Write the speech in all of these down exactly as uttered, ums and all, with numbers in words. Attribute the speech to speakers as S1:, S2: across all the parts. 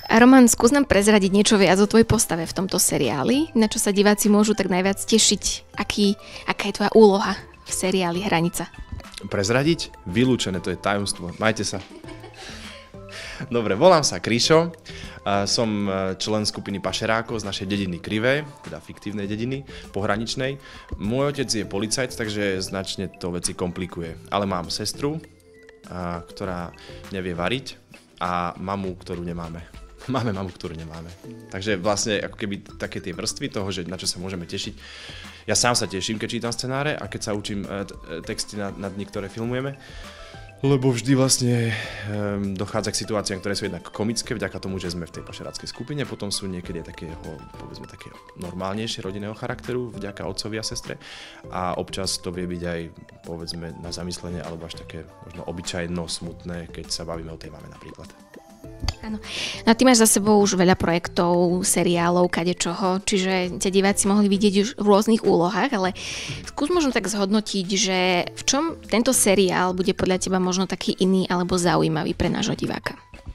S1: Roman, skús nám prezradiť niečo viac o tvojej postave v tomto seriáli, na čo sa diváci môžu tak najviac tešiť, aký, aká je tvoja úloha v seriáli Hranica.
S2: Prezradiť? Vylúčené, to je tajomstvo. Majte sa. Dobre, volám sa Kryšo, som člen skupiny pašerákov z našej dediny Krivé, teda fiktívnej dediny, pohraničnej. Môj otec je policajt, takže značne to veci komplikuje. Ale mám sestru, ktorá nevie variť, a mamu, ktorú nemáme. Máme mamu, ktorú nemáme. Takže vlastne ako keby také tie vrstvy toho, že na čo sa môžeme tešiť. Ja sám sa teším, keď čítam scenáre a keď sa učím texty na, na dni, ktoré filmujeme. Lebo vždy vlastne um, dochádza k situáciám, ktoré sú jednak komické, vďaka tomu, že sme v tej pašeráckej skupine, potom sú niekedy takého, povedzme, takého normálnejšie rodinného charakteru, vďaka otcovi a sestre. A občas to vie byť aj, povedzme, na zamyslenie, alebo až také možno obyčajno smutné, keď sa bavíme o tej mame napríklad.
S1: Áno. No ty máš za sebou už veľa projektov, seriálov, kadečoho, čiže ťa diváci mohli vidieť už v rôznych úlohách, ale skús možno tak zhodnotiť, že v čom tento seriál bude podľa teba možno taký iný alebo zaujímavý pre nášho diváka?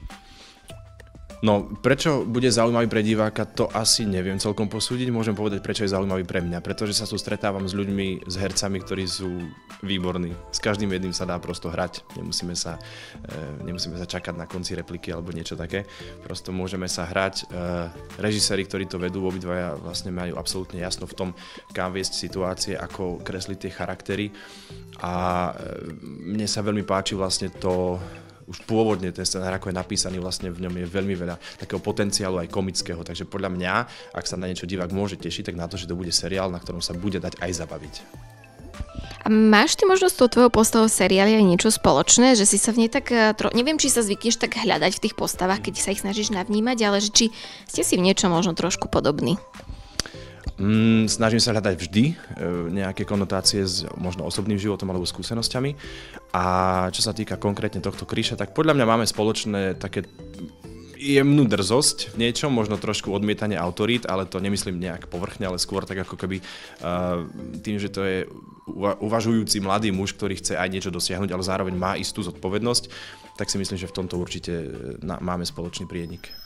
S2: No, prečo bude zaujímavý pre diváka, to asi neviem celkom posúdiť. Môžem povedať, prečo je zaujímavý pre mňa. Pretože sa tu stretávam s ľuďmi, s hercami, ktorí sú výborní. S každým jedným sa dá prosto hrať. Nemusíme sa, e, nemusíme sa čakať na konci repliky alebo niečo také. Prosto môžeme sa hrať. E, režiséri, ktorí to vedú, obidvaja vlastne majú absolútne jasno v tom, kam viesť situácie, ako kresliť tie charaktery. A e, mne sa veľmi páči vlastne to, už pôvodne ten scenár, ako je napísaný, vlastne v ňom je veľmi veľa takého potenciálu aj komického, takže podľa mňa, ak sa na niečo divák môže tešiť, tak na to, že to bude seriál, na ktorom sa bude dať aj zabaviť.
S1: A máš ty možno s tou tvojou postavou seriáli aj niečo spoločné, že si sa v nej tak, tro... neviem, či sa zvykneš tak hľadať v tých postavách, keď sa ich snažíš navnímať, ale že či ste si v niečom možno trošku podobní?
S2: Mm, snažím sa hľadať vždy e, nejaké konotácie s možno osobným životom alebo skúsenosťami. A čo sa týka konkrétne tohto Kryša, tak podľa mňa máme spoločné také jemnú drzosť v niečom, možno trošku odmietanie autorít, ale to nemyslím nejak povrchne, ale skôr tak ako keby uh, tým, že to je uva- uvažujúci mladý muž, ktorý chce aj niečo dosiahnuť, ale zároveň má istú zodpovednosť, tak si myslím, že v tomto určite na- máme spoločný prienik.